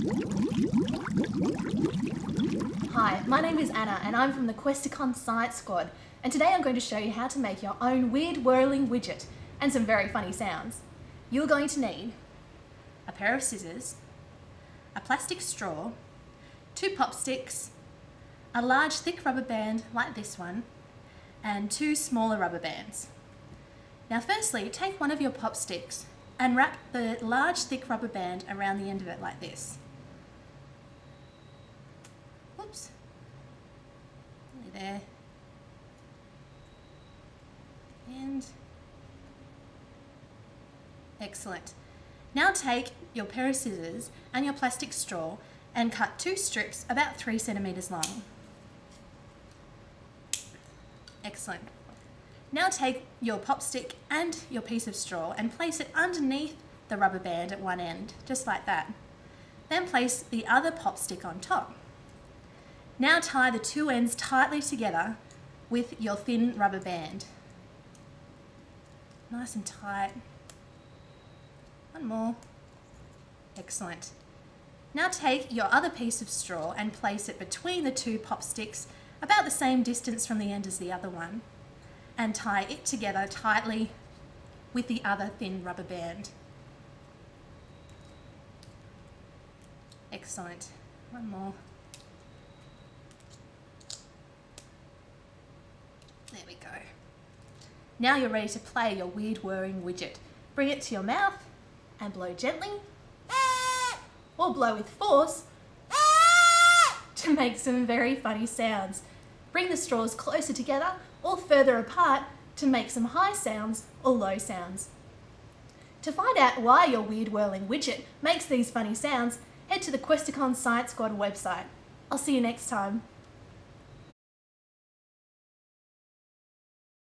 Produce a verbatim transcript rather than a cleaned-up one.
Hi, my name is Anna and I'm from the Questacon Science Squad, and today I'm going to show you how to make your own weird whirling widget and some very funny sounds. You're going to need a pair of scissors, a plastic straw, two pop sticks, a large thick rubber band like this one, and two smaller rubber bands. Now firstly, take one of your pop sticks and wrap the large thick rubber band around the end of it like this. Oops. There. And excellent. Now take your pair of scissors and your plastic straw and cut two strips about three centimetres long. Excellent. Now take your pop stick and your piece of straw and place it underneath the rubber band at one end, just like that. Then place the other pop stick on top. Now tie the two ends tightly together with your thin rubber band. Nice and tight. One more. Excellent. Now take your other piece of straw and place it between the two pop sticks, about the same distance from the end as the other one, and tie it together tightly with the other thin rubber band. Excellent. One more. There we go. Now you're ready to play your weird whirring widget. Bring it to your mouth and blow gently, or blow with force to make some very funny sounds. Bring the straws closer together or further apart to make some high sounds or low sounds. To find out why your weird whirling widget makes these funny sounds, head to the Questacon Science Squad website. I'll see you next time.